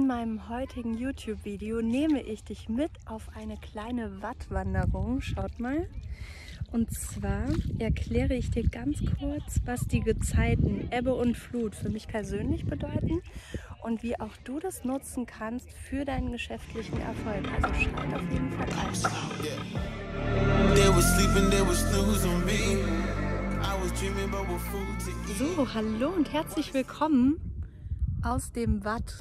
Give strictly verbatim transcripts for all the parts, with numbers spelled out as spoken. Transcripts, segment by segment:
In meinem heutigen YouTube-Video nehme ich dich mit auf eine kleine Wattwanderung. Schaut mal. Und zwar erkläre ich dir ganz kurz, was die Gezeiten Ebbe und Flut für mich persönlich bedeuten und wie auch du das nutzen kannst für deinen geschäftlichen Erfolg. Also schalt auf jeden Fall ein. So, hallo und herzlich willkommen aus dem Watt.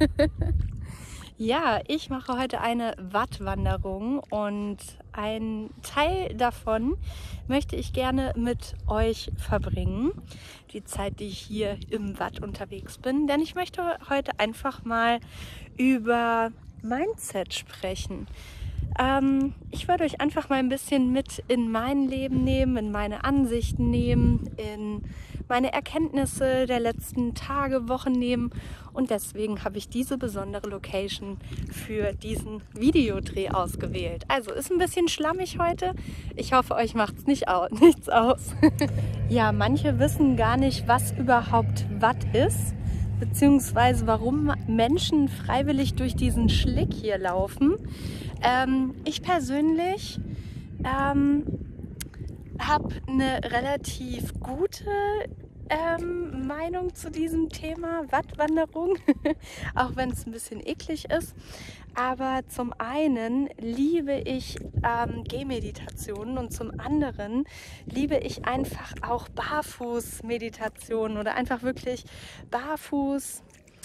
Ja, ich mache heute eine Wattwanderung und ein Teil davon möchte ich gerne mit euch verbringen, die Zeit, die ich hier im Watt unterwegs bin, denn ich möchte heute einfach mal über Mindset sprechen. Ähm, ich würde euch einfach mal ein bisschen mit in mein Leben nehmen, in meine Ansichten nehmen, in meine Erkenntnisse der letzten Tage, Wochen nehmen und deswegen habe ich diese besondere Location für diesen Videodreh ausgewählt. Also ist ein bisschen schlammig heute. Ich hoffe, euch macht es nicht au- nichts aus. Ja, manche wissen gar nicht, was überhaupt Watt ist, beziehungsweise warum Menschen freiwillig durch diesen Schlick hier laufen. Ähm, ich persönlich ähm, habe eine relativ gute ähm, Meinung zu diesem Thema Wattwanderung, auch wenn es ein bisschen eklig ist. Aber zum einen liebe ich ähm, Gehmeditationen und zum anderen liebe ich einfach auch Barfuß-Meditationen oder einfach wirklich barfuß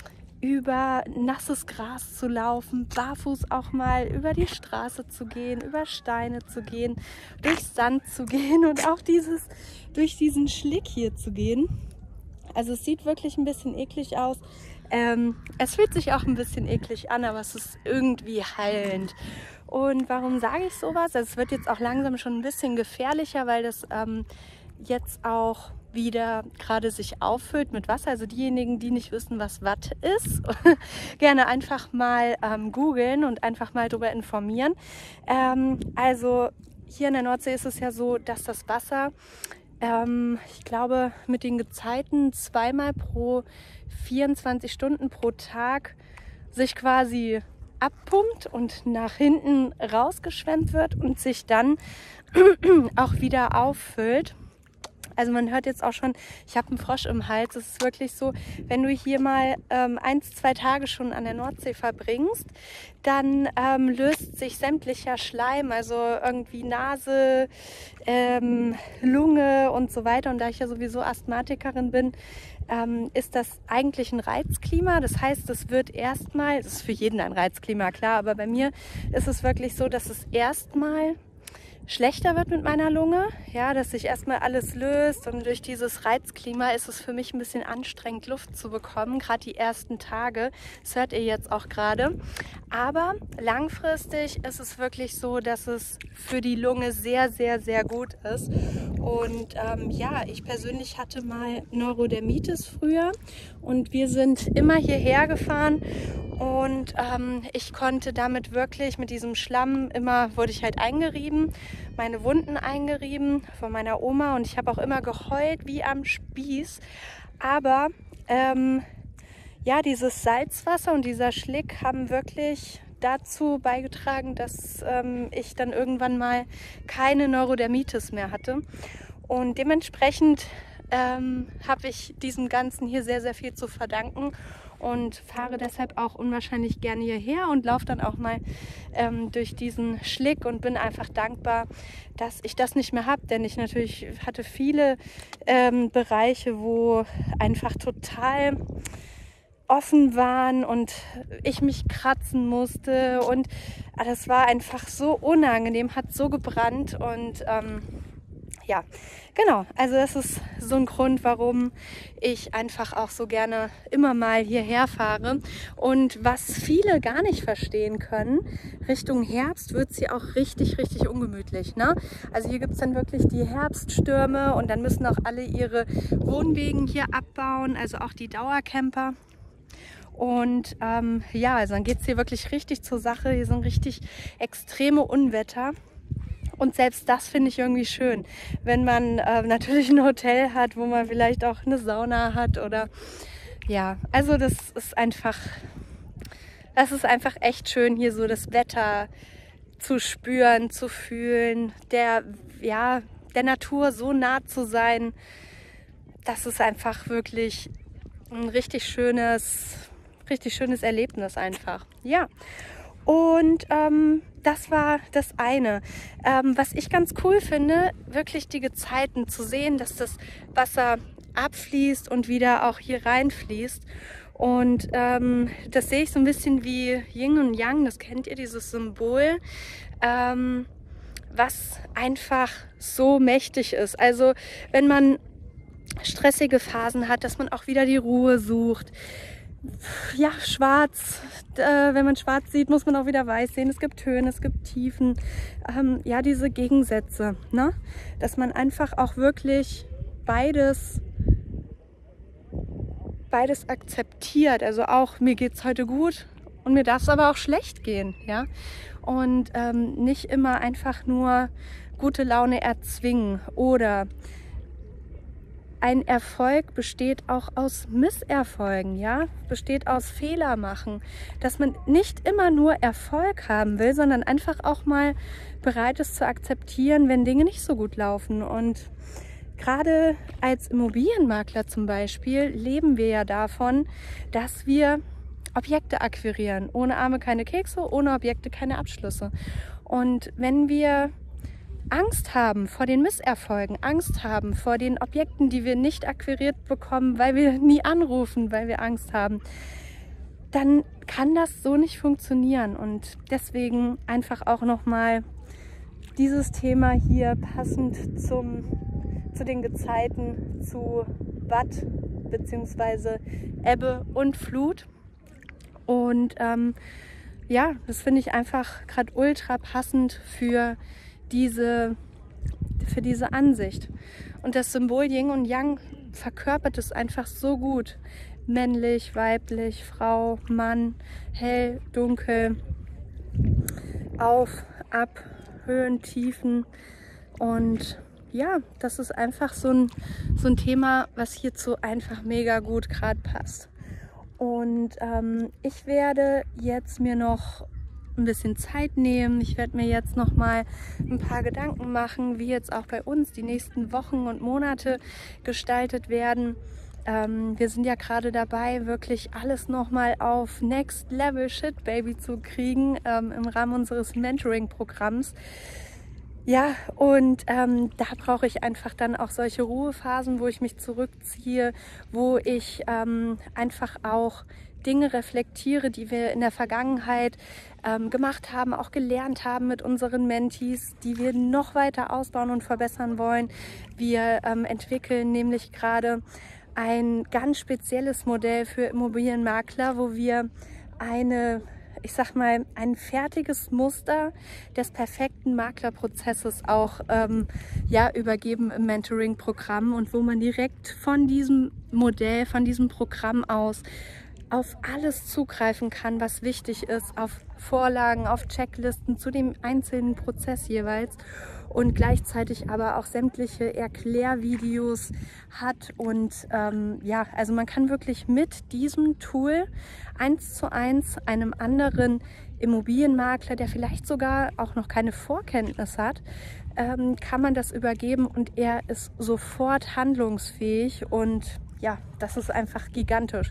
über nasses Gras zu laufen, barfuß auch mal über die Straße zu gehen, über Steine zu gehen, durch Sand zu gehen und auch dieses durch diesen Schlick hier zu gehen. Also es sieht wirklich ein bisschen eklig aus. Ähm, es fühlt sich auch ein bisschen eklig an, aber es ist irgendwie heilend. Und warum sage ich sowas? Also es wird jetzt auch langsam schon ein bisschen gefährlicher, weil das ähm, jetzt auch wieder gerade sich auffüllt mit Wasser. Also diejenigen, die nicht wissen, was Watt ist, gerne einfach mal ähm, googeln und einfach mal darüber informieren. Ähm, also hier in der Nordsee ist es ja so, dass das Wasser, ähm, ich glaube, mit den Gezeiten zweimal pro vierundzwanzig Stunden pro Tag sich quasi abpumpt und nach hinten rausgeschwemmt wird und sich dann auch wieder auffüllt. Also man hört jetzt auch schon, ich habe einen Frosch im Hals. Es ist wirklich so, wenn du hier mal ähm, eins, zwei Tage schon an der Nordsee verbringst, dann ähm, löst sich sämtlicher Schleim, also irgendwie Nase, ähm, Lunge und so weiter. Und da ich ja sowieso Asthmatikerin bin, ähm, ist das eigentlich ein Reizklima. Das heißt, es wird erstmal, das ist für jeden ein Reizklima, klar, aber bei mir ist es wirklich so, dass es erstmal schlechter wird mit meiner Lunge, ja, dass sich erstmal alles löst und durch dieses Reizklima ist es für mich ein bisschen anstrengend, Luft zu bekommen, gerade die ersten Tage, das hört ihr jetzt auch gerade, aber langfristig ist es wirklich so, dass es für die Lunge sehr, sehr, sehr gut ist und ähm, ja, ich persönlich hatte mal Neurodermitis früher und wir sind immer hierher gefahren und ähm, ich konnte damit wirklich, mit diesem Schlamm, immer wurde ich halt eingerieben, meine Wunden eingerieben von meiner Oma und ich habe auch immer geheult wie am Spieß. Aber ähm, ja, dieses Salzwasser und dieser Schlick haben wirklich dazu beigetragen, dass ähm, ich dann irgendwann mal keine Neurodermitis mehr hatte. Und dementsprechend ähm, habe ich diesem Ganzen hier sehr, sehr viel zu verdanken und fahre deshalb auch unwahrscheinlich gerne hierher und laufe dann auch mal ähm, durch diesen Schlick und bin einfach dankbar, dass ich das nicht mehr habe, denn ich natürlich hatte viele ähm, Bereiche, wo einfach total offen waren und ich mich kratzen musste und das war einfach so unangenehm, hat so gebrannt und ähm, ja, genau, also das ist so ein Grund, warum ich einfach auch so gerne immer mal hierher fahre. Und was viele gar nicht verstehen können, Richtung Herbst wird es hier auch richtig, richtig ungemütlich, ne? Also hier gibt es dann wirklich die Herbststürme und dann müssen auch alle ihre Wohnwegen hier abbauen, also auch die Dauercamper. Und ähm, ja, also dann geht es hier wirklich richtig zur Sache. Hier sind richtig extreme Unwetter. Und selbst das finde ich irgendwie schön, wenn man äh, natürlich ein Hotel hat, wo man vielleicht auch eine Sauna hat oder ja, also das ist einfach das ist einfach echt schön, hier so das Wetter zu spüren, zu fühlen, der, ja, der Natur so nah zu sein. Das ist einfach wirklich ein richtig schönes, richtig schönes Erlebnis einfach. Ja, und ähm, das war das eine. Ähm, was ich ganz cool finde, wirklich die Gezeiten zu sehen, dass das Wasser abfließt und wieder auch hier reinfließt. Und ähm, das sehe ich so ein bisschen wie Yin und Yang, das kennt ihr, dieses Symbol, ähm, was einfach so mächtig ist. Also wenn man stressige Phasen hat, dass man auch wieder die Ruhe sucht. Ja, schwarz, äh, wenn man schwarz sieht, muss man auch wieder weiß sehen. Es gibt Töne, es gibt Tiefen, ähm, ja, diese Gegensätze, ne? Dass man einfach auch wirklich beides beides akzeptiert. Also auch, mir geht es heute gut und mir darf es aber auch schlecht gehen, ja. Und ähm, nicht immer einfach nur gute Laune erzwingen. Oder ein Erfolg besteht auch aus Misserfolgen, ja, besteht aus Fehler machen, dass man nicht immer nur Erfolg haben will, sondern einfach auch mal bereit ist zu akzeptieren, wenn Dinge nicht so gut laufen. Und gerade als Immobilienmakler zum Beispiel leben wir ja davon, dass wir Objekte akquirieren. Ohne Arme keine Kekse, ohne Objekte keine Abschlüsse. Und wenn wir Angst haben vor den Misserfolgen, Angst haben vor den Objekten, die wir nicht akquiriert bekommen, weil wir nie anrufen, weil wir Angst haben, dann kann das so nicht funktionieren. Und deswegen einfach auch nochmal dieses Thema hier passend zum, zu den Gezeiten, zu Watt bzw. Ebbe und Flut. Und ähm, ja, das finde ich einfach gerade ultra passend für diese, für diese Ansicht. Und das Symbol Yin und Yang verkörpert es einfach so gut. Männlich, weiblich, Frau, Mann, hell, dunkel, auf, ab, Höhen, Tiefen. Und ja, das ist einfach so ein, so ein Thema, was hierzu einfach mega gut gerade passt. Und ähm, ich werde jetzt mir noch ein bisschen Zeit nehmen. Ich werde mir jetzt noch mal ein paar Gedanken machen, wie jetzt auch bei uns die nächsten Wochen und Monate gestaltet werden. Ähm, wir sind ja gerade dabei, wirklich alles noch mal auf Next Level Shit Baby zu kriegen ähm, im Rahmen unseres Mentoring-Programms. Ja, und ähm, da brauche ich einfach dann auch solche Ruhephasen, wo ich mich zurückziehe, wo ich ähm, einfach auch Dinge reflektiere, die wir in der Vergangenheit ähm, gemacht haben, auch gelernt haben mit unseren Mentees, die wir noch weiter ausbauen und verbessern wollen. Wir ähm, entwickeln nämlich gerade ein ganz spezielles Modell für Immobilienmakler, wo wir eine, ich sag mal, ein fertiges Muster des perfekten Maklerprozesses auch ähm, ja, übergeben im Mentoring-Programm und wo man direkt von diesem Modell, von diesem Programm aus auf alles zugreifen kann, was wichtig ist, auf Vorlagen, auf Checklisten zu dem einzelnen Prozess jeweils und gleichzeitig aber auch sämtliche Erklärvideos hat. Und ähm, ja, also man kann wirklich mit diesem Tool eins zu eins einem anderen Immobilienmakler, der vielleicht sogar auch noch keine Vorkenntnis hat, ähm, kann man das übergeben und er ist sofort handlungsfähig und ja, das ist einfach gigantisch.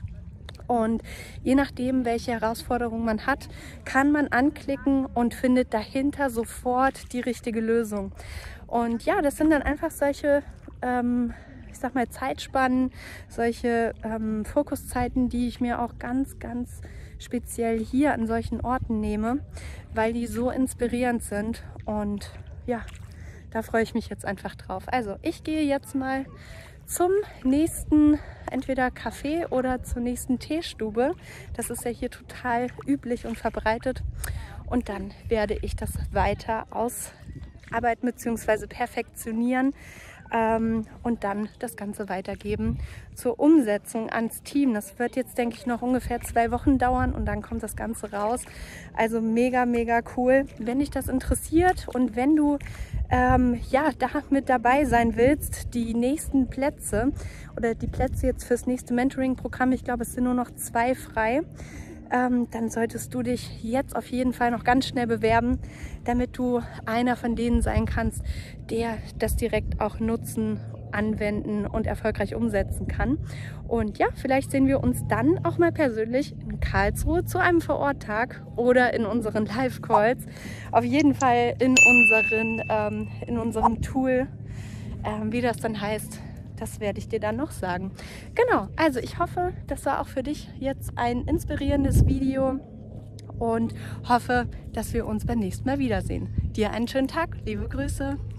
Und je nachdem, welche Herausforderung man hat, kann man anklicken und findet dahinter sofort die richtige Lösung. Und ja, das sind dann einfach solche, ähm, ich sag mal, Zeitspannen, solche ähm, Fokuszeiten, die ich mir auch ganz, ganz speziell hier an solchen Orten nehme, weil die so inspirierend sind. Und ja, da freue ich mich jetzt einfach drauf. Also ich gehe jetzt mal zum nächsten entweder Café oder zur nächsten Teestube. Das ist ja hier total üblich und verbreitet. Und dann werde ich das weiter ausarbeiten bzw. perfektionieren ähm, und dann das Ganze weitergeben zur Umsetzung ans Team. Das wird jetzt, denke ich, noch ungefähr zwei Wochen dauern und dann kommt das Ganze raus. Also mega, mega cool. Wenn dich das interessiert und wenn du ähm, ja, da mit dabei sein willst, die nächsten Plätze oder die Plätze jetzt fürs nächste Mentoring-Programm, ich glaube, es sind nur noch zwei frei, ähm, dann solltest du dich jetzt auf jeden Fall noch ganz schnell bewerben, damit du einer von denen sein kannst, der das direkt auch nutzen, anwenden und erfolgreich umsetzen kann. Und ja, vielleicht sehen wir uns dann auch mal persönlich in Karlsruhe zu einem Vor-Ort-Tag oder in unseren Live-Calls. Auf jeden Fall in, unseren, ähm, in unserem Tool, ähm, wie das dann heißt, das werde ich dir dann noch sagen. Genau, also ich hoffe, das war auch für dich jetzt ein inspirierendes Video und hoffe, dass wir uns beim nächsten Mal wiedersehen. Dir einen schönen Tag, liebe Grüße.